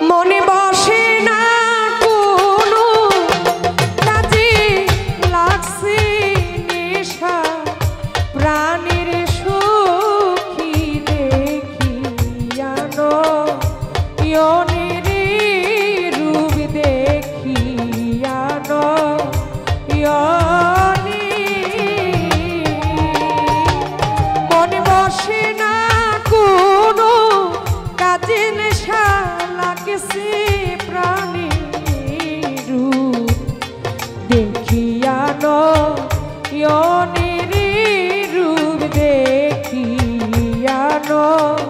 মনে বসে না কোনো কাজে লাগছে নেশা প্রাণের সখী দেখিয়ানো ইয়নের রূপ দেখিয়ানো মনে বসে না কোনো কাজে নেশা লাগছে প্রাণের রূপ দেখিয়ানো ইয়নের রূপ দেখিয়ানো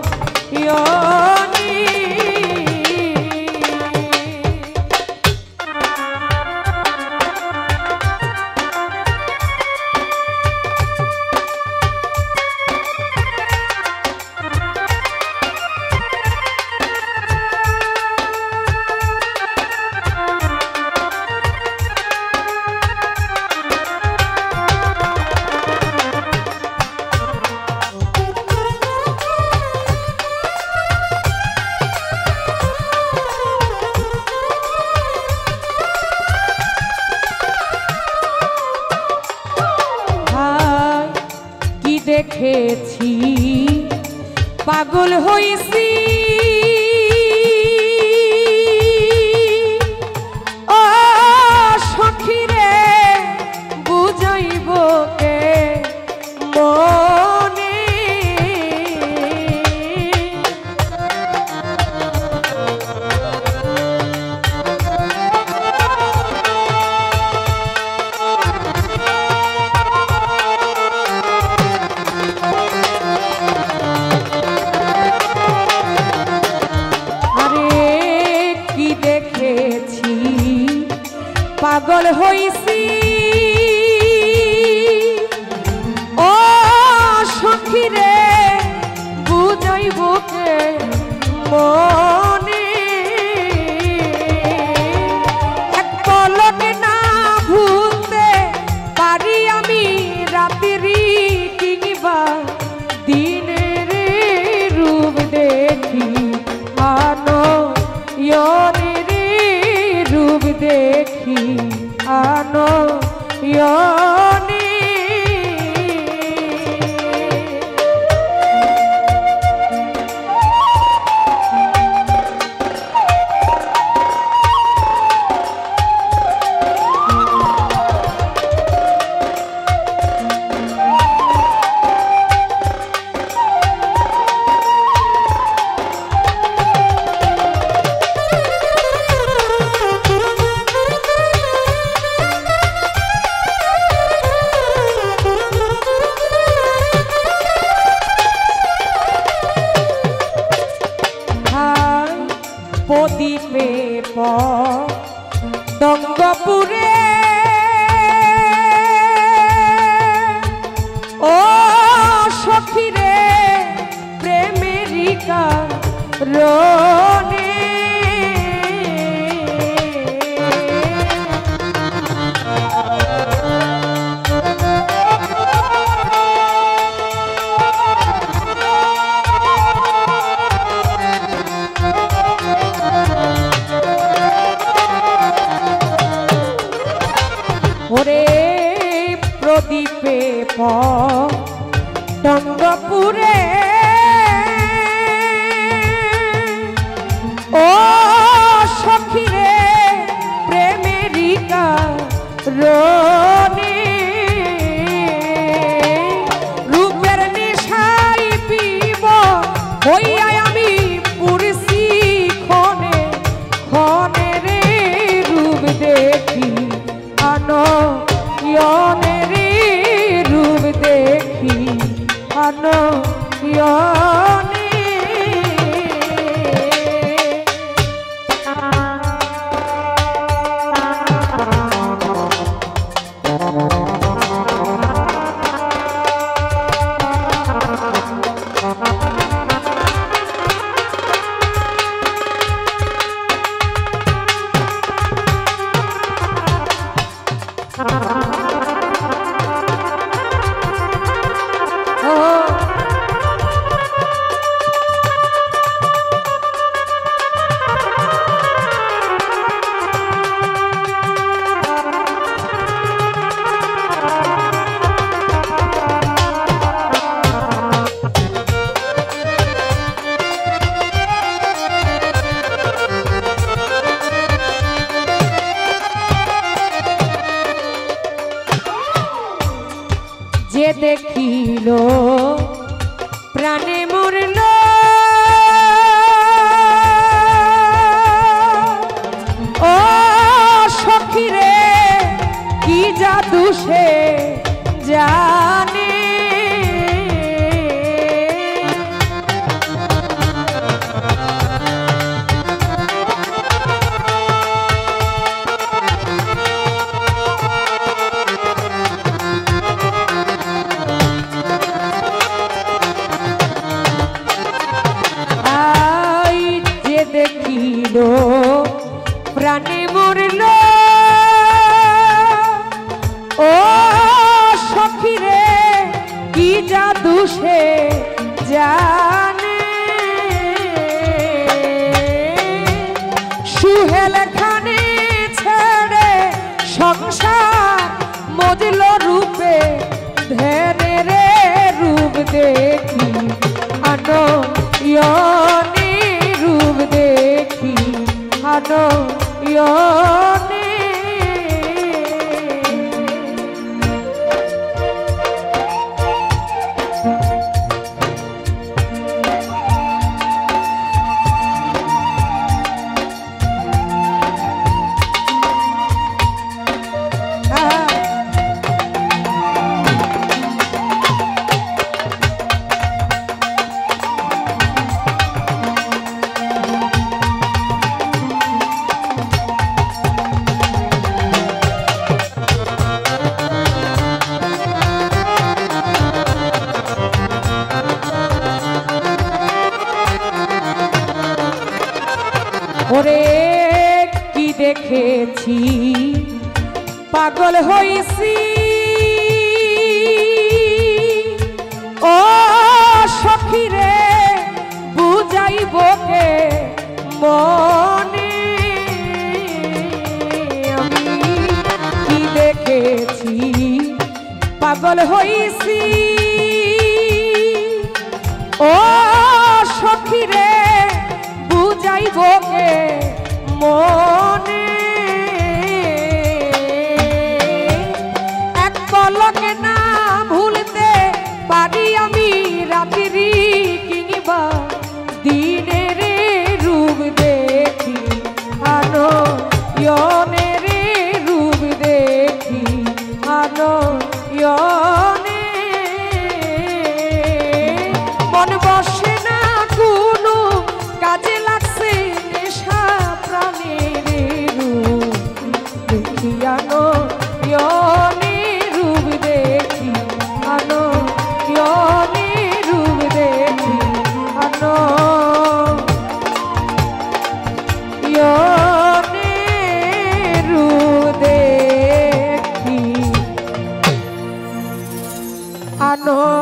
দেখেছি পাগল হইছি ও সখী রে বুঝাইব কে মনে পাগল হইছি ও সখী রে বুঝাইব কে মনে এক পলকে না ভুলতে পারি আমি রাতেরই কিংবা দিনের রূপ দেখি আনো ইয়নের রূপ দেখি আনো ইয়নে প্রদীপে দঙ্গপুরে ও সখী রে প্রেমেরিকা রনে প্রদীপে দঙ্গপুরে ও সখী রে প্রেমেরিকা রনে রূপের নেশাই পিব হইয়া আমি পুরসি ক্ষণে ক্ষণে রে রূপ দেখি আনো ইয়নের রূপ দে দেখিল প্রাণে মরল ও সখী রে কি জাদু সে জানে প্রাণে মরল ও সখী রে কি জাদু সে জানে সুহেল খানে ছেড়ে সংসার মজল রূপে ধেরে রে রূপ দেখি আনয়নে রূপ দেখি আনয়নে ওরে কি দেখেছি পাগল হইছি ও সখী রে বুঝাইব কে মনে আমি কি দেখেছি পাগল হইছি ও সখী রে বুঝাইব কে মনে এক পলকে না ভুলতে পারি আমি রাত্রি কিংবা দিনের রূপ দেখি আনয়নের রূপ দেখি আনয়নে মন বসে না কোনো কাজে লাগছে নেশা প্রাণের রূপ দেখি আনয়নে রূপ দেখি আনয়নে রূপ দেখি আনয়নে রূপ দেখি আনয়নে